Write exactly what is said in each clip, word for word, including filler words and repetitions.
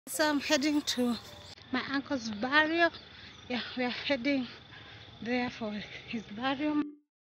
So I'm heading to my uncle's burial. Yeah, we are heading there for his burial.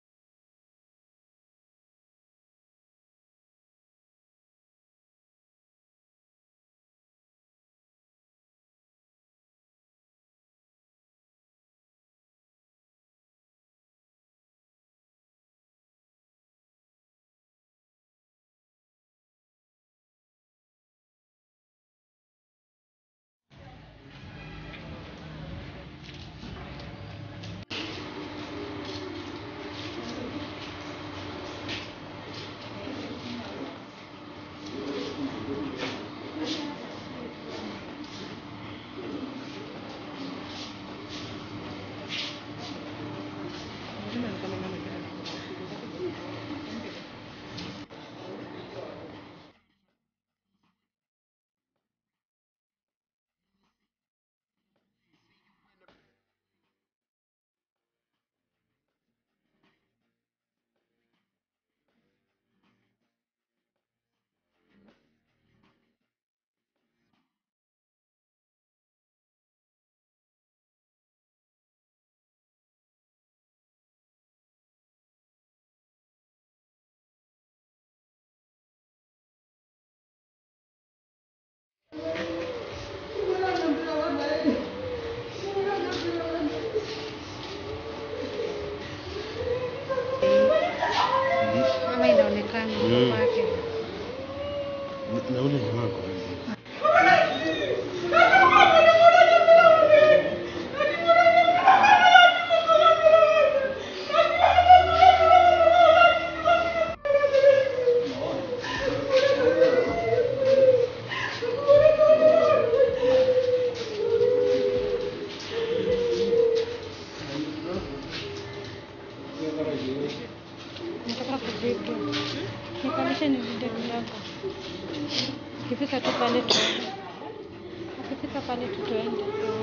Ama inaonekana kwake. Na ule jamaa kwa nini? Nataka kuvideo. Nikalisha ni video kidogo. Ukifika tu pale tuende. Ukifika pale tu tuende.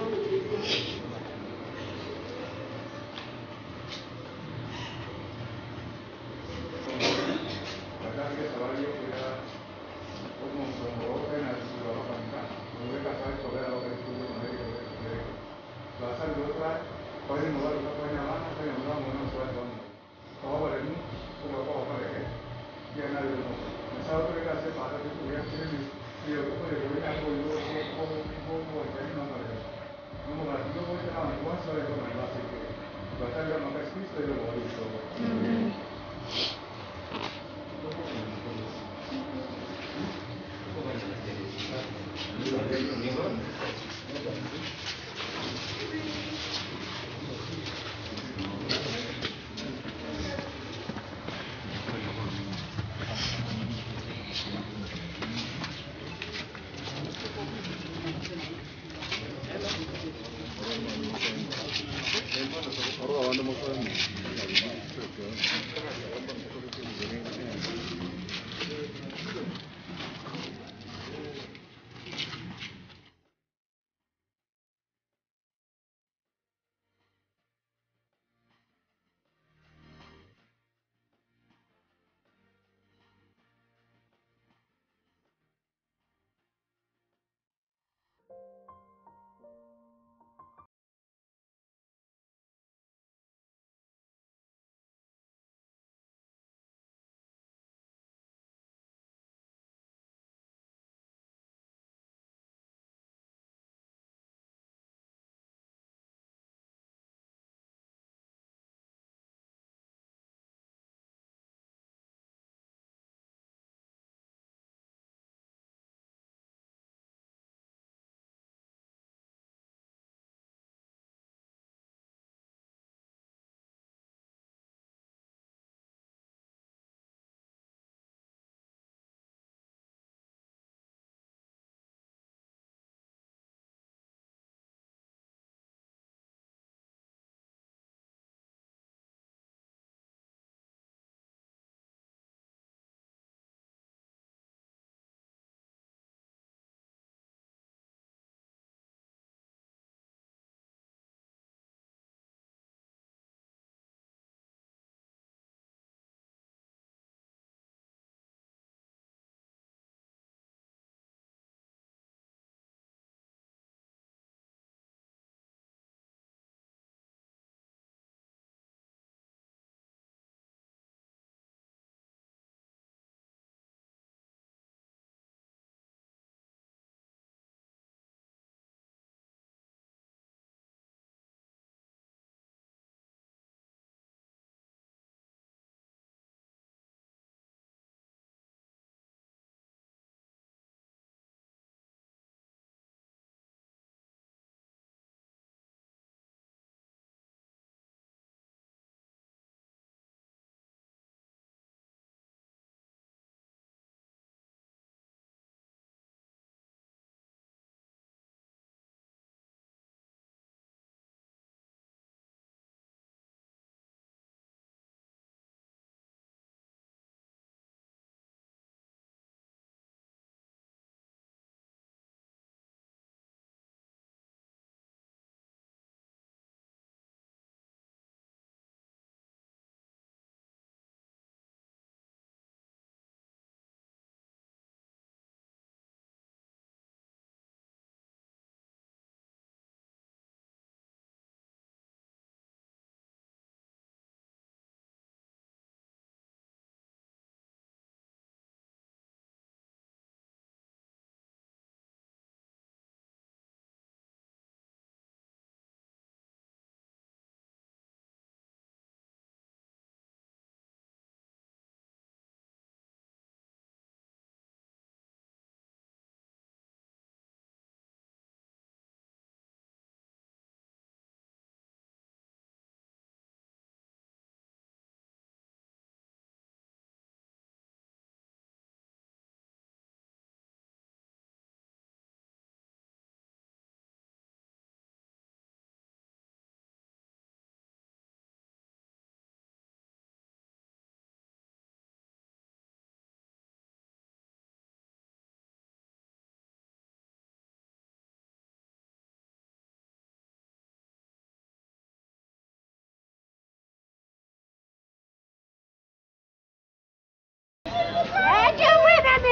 Ahora andamos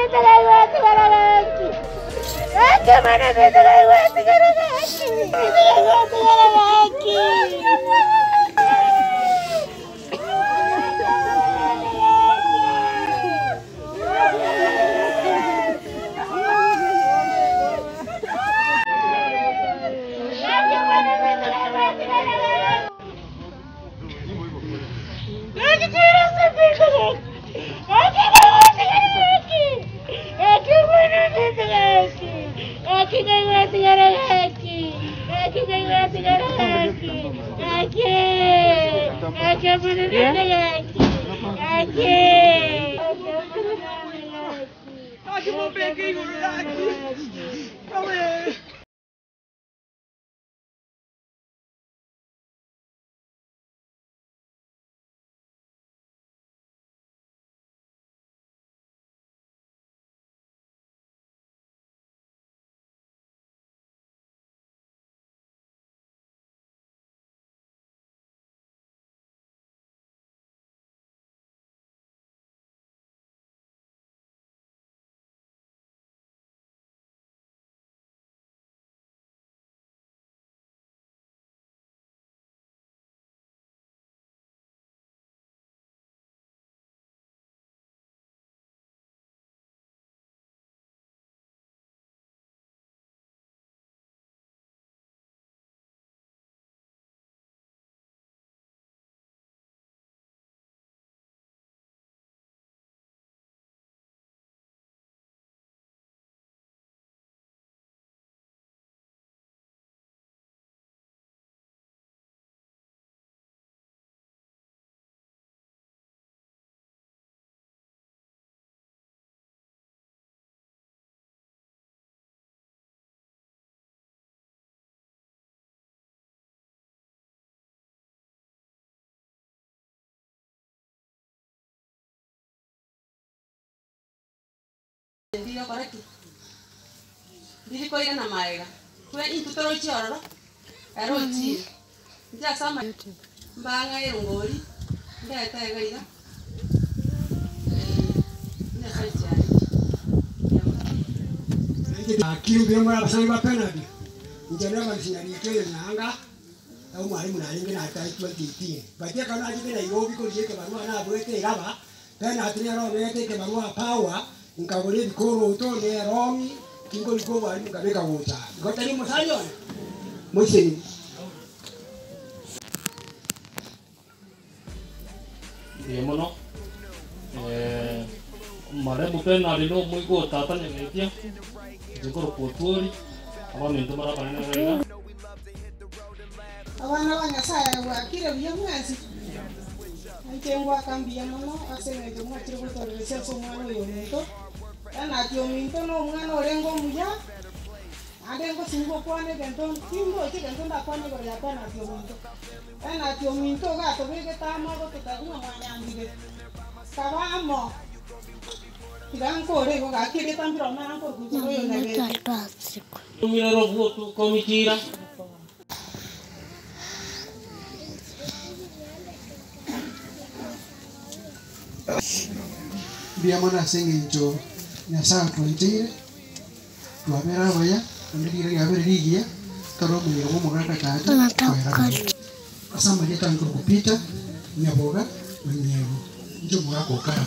Ndio correct. Ndiri koira na maega. Kwe intutoro chiororo. Ero chi. Ndia sama. Mbanga irungori. Ndia taega ira. Ndia saiti ari. Akiu bia mwa basai ba penalty. Njana ba sinari kele nanga. Au mwalimu na lingi na tai twenty eighteen. Batia kana ajike na yobi ko jeke barua na bwete iraba. Tena atinya ro bwete ke barua power. Nkabole bikoro to ne rongi kingo liko bali ngabeka wota gotani musanyo museni Diemono eh mare mupena lino muy go tata ne metia jikoro potori aba mento mara pana na rega Abana banyasaya wakire bya mwezi Antengwa kambia mono asenge jo mwachiro kutore seso mwana yo muntu ana tio minto no mwana orengo muya adengo singo kwane kento singo che kento nda kwane ko ya pana tio minto ana tio minto ga to bege tama ko tutakunga mwanya ambige kabamo Tiganko re ko ga kire tambiro na ko kutoro yo nebe mira ro voto komitira biamona senginjo nyasa twenty twabera baya ndiri yabere rigia toro mwiro mo mugaka tatu asamba je tanko kupita nyaboga mwenyewe njo mwako kama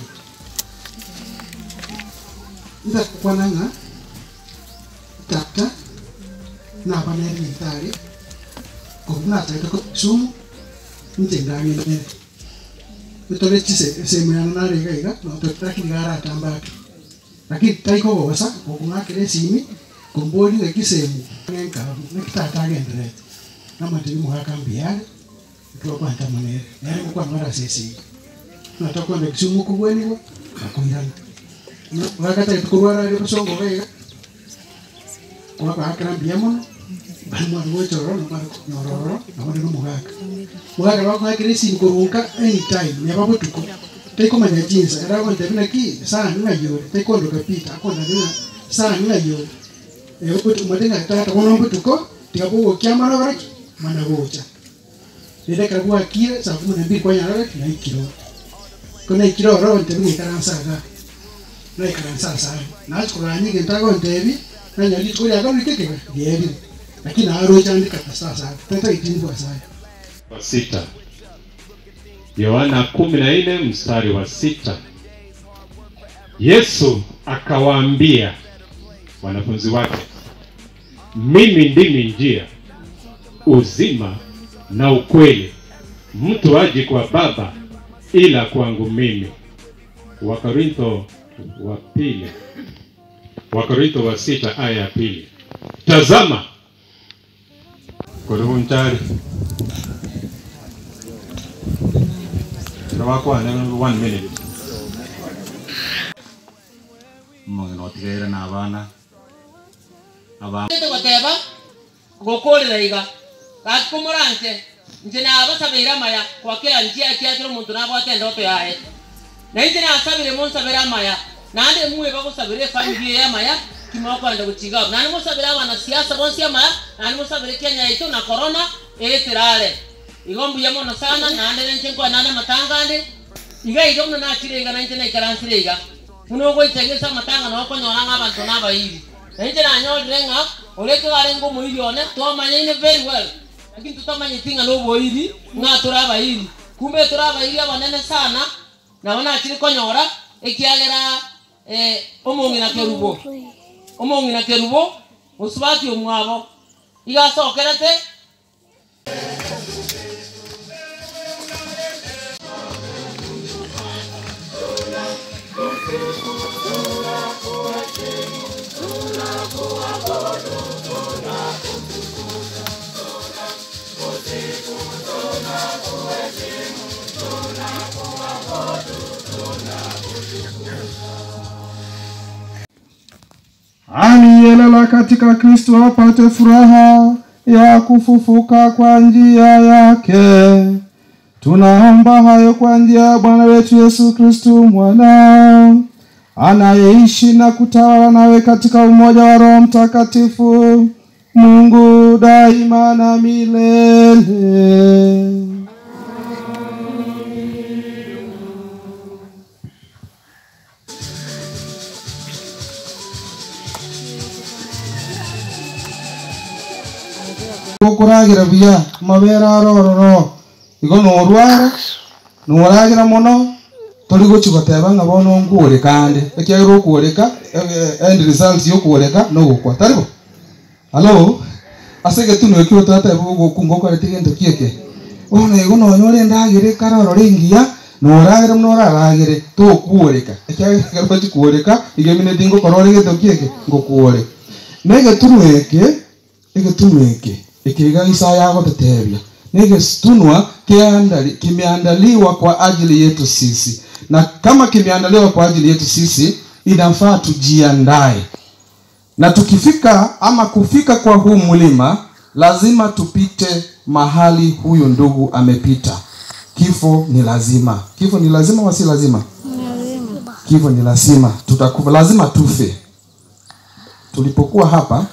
nda kwananga tata na baneri mitari ko na ta ko sumu ntengami ne Utole chise se mwana na rega iga no tutaki ngara tambaki lakini taiko bosa kokuna kile simi komboli ngakisemu ngenka nekitata gendere kama tini muhaka mbiare kwa kwanta manere nere kwa ngara sesi na toko ndo kisumu kubweni kwa akuirana no wakata tukurwara ile kusongo vega kwa kwa akra mbiamono bali mwa choro no mara nyororo na wale no muhaka muhaka wako hakire simi kurunka anytime ne babo tuko Teko manya jinsa era wonte bina ki sana nga yo teko ndo kapita akona bina sana nga yo e obutu madenga tata kono obutu ko tikabo wokyama na baraki mana bocha ile kabwa kire safu na mbi kwa nyara na ikiro kona ikiro ro wonte bina karansa ga no ikaransa sana na kuranye getago ndebi na nyali kuri aga wikeke yebi lakini aro chandi kata sasa tata itini kwa sana wa sita. Yohana kumi na nne mstari wa sita. Yesu akawaambia wanafunzi wake, mimi ndimi njia, uzima na ukweli. Mtu aje kwa Baba ila kwangu mimi. Wakorintho wa pili. Wakorintho wa sita aya ya pili. Tazama. Karibu mtari. Tawako ane one minute. Mga notigera na abana. Abana. Ito koteba gokolera iga. Kat kumuranse. Njena abasabira maya kwa kila njia kiatiro muntu nabo atenda oto yae. Na njena asabire monsabira maya. Nande muwe bagusabire family ya maya kimoko anda guchiga. Nani musabira abana siasa bonsi ya maya. Nani musabire Kenya ito na corona etirale. Igombu ya mono sana nande nchenko nande matangande. Iga igomno na chirega na njena ikaransirega. Muno go itengesa matanga na wako nyoranga abantu naba hivi. Na njena nyodrenga oleke garengo muilione to manyine very well. Lakini tutamanye tinga lobo hili nga turaba hili kumbe turaba hili abanene sana na wana akiri konyora ekiagera eh omongi na kerubo omongi na kerubo usubati omwabo igasokerete aliyelala katika Kristo apate furaha ya kufufuka kwa njia yake. Tunaomba hayo kwa njia ya Bwana wetu Yesu Kristo mwana anayeishi na kutawala nawe katika umoja wa Roho Mtakatifu, Mungu daima na milele. Kuragira biya mabera rororo igo no rwara no ragira mono toli go chigoteba ngabono ngure kande ekero kureka end results yo kureka no gukwa taribo hello asege tuno ekiro tata bugo kungo kwa tigendo kieke ona igo no nyore ndagire karoro ringia no ragira no raragire to kureka ekero go chikureka igemine dingo korore geto kieke ngokure nege tunueke ege tunueke ikiga Isaya gotetebia nige tunwa kiandali kimeandaliwa kwa ajili yetu sisi, na kama kimeandaliwa kwa ajili yetu sisi inafaa tujiandae, na tukifika ama kufika kwa huu mlima lazima tupite mahali huyo ndugu amepita. Kifo ni lazima. Kifo ni lazima wasi lazima? Lazima. Kifo ni lazima. Tutakufa, lazima tufe. Tulipokuwa hapa,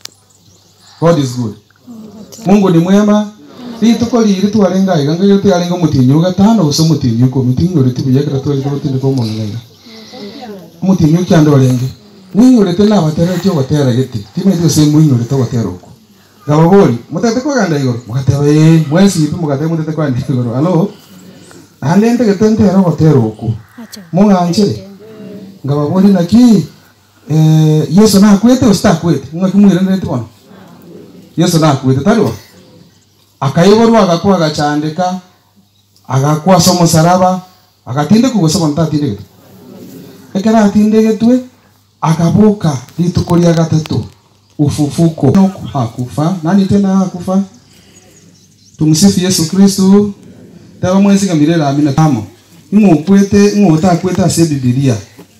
God is good. Mungu ni mwema. Hii tuko liri tuwarenga iganga yote yarenga mutinyu gatano uso mutinyu ko mutinyu rete biyakira twali ko tinde ko monga. Mutinyu kyando renge. Ninyo rete na batera cyo batera gete. Time dio se muinyo rete batera uko. Gababori mutete ko ganda igoro. Mugatewe mwesi ipi mugate mutete ko andi igoro. Allo. Alende gete ntera batera uko. Munga anchire. Gababori naki eh Yesu na kwete usta kwete. Ngakimwira ndete bono. Yesu na kwete tariwa. Akayiborwa agakuwa agacandika agakuwa somo saraba agatinde kugusoma ntatinde gitu ekera atinde getwe akabuka litukoria gatatu ufufuko no hakufa nani tena hakufa. Tumsifu Yesu Kristo. Tawa mwezi ngamirera amina tamo ingokwete ingota ase Biblia.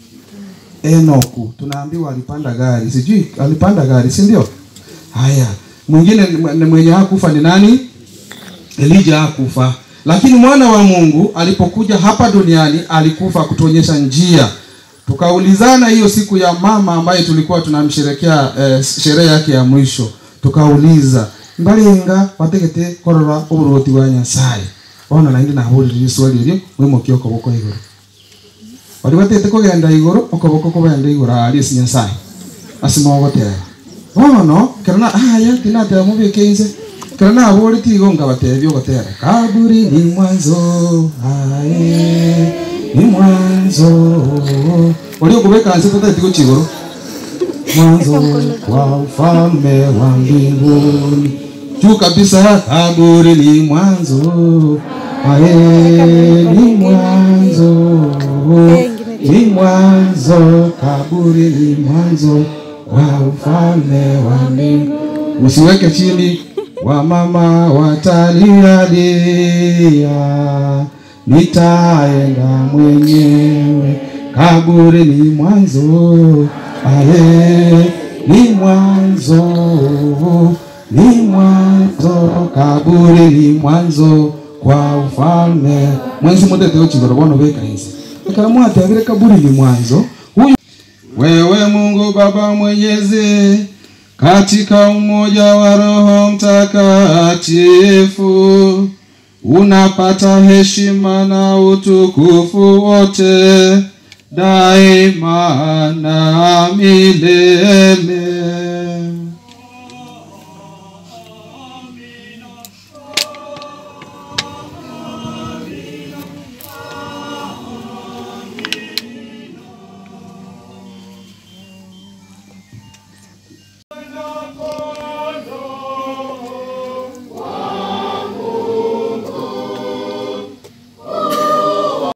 Enoku tunaambiwa alipanda gari, sijui alipanda gari si ndio? Haya, mwingine mwenye hakufa ni nani? Elijah hakufa. Lakini mwana wa Mungu alipokuja hapa duniani alikufa kutuonyesha njia. Tukaulizana hiyo siku ya mama ambaye tulikuwa tunamsherekea eh, sherehe yake ya mwisho. Tukauliza, mbalenga wategete korora uburoti wa Nyasaye. Ona na ndi na hori swali hili mwemo kioko boko igoro. ori batete kugenda iguru okoboko kubenda iguru ari sinyasaye asimogotera bono kerana aya tinatera mubikeinze kerana abori tigo ngabatebyo gotera kaburi ni mwanzo aye ni mwanzo ori kubeka anse tata tigo chiguru mwanzo wa ufalme wa mbinguni juu kabisa kaburi ni mwanzo aye ni mwanzo ni mwanzo kaburi ni mwanzo wa ufalme wa mbinguni. Usiweke chini wa mama watalialia, nitaenda mwenyewe kaburi ni mwanzo aye ni mwanzo ni mwanzo kaburi ni mwanzo kwa ufalme mwanzo mutete uchigorobono bekainze kama mwatagire kaburi ni mwanzo huyu wewe Mungu Baba Mwenyezi katika umoja wa Roho Mtakatifu unapata heshima na utukufu wote daima na milele.